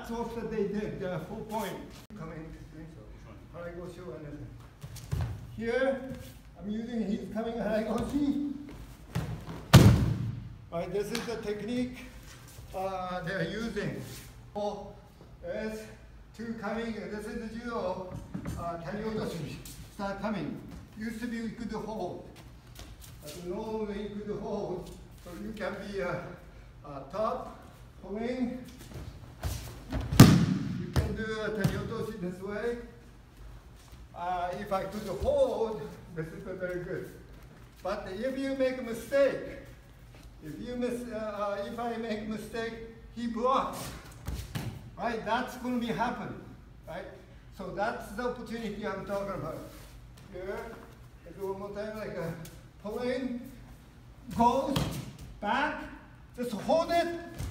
that's what they did, the 4 point. Coming, Haraigoshi and here, I'm using his coming Haraigoshi. Right, this is the technique they're using. Oh, there's 2 coming, this is the judo, Taniotoshi, start coming. Used to be you could hold, but no way you could hold, so you can be top, pulling. You can do a Taniotoshi this way. If I could hold, this is very good. But if you make a mistake, if I make a mistake, he blocks. Right, that's going to be happening. Right, so that's the opportunity I'm talking about. Here, I do one more time, like a pulling, goes back, just hold it,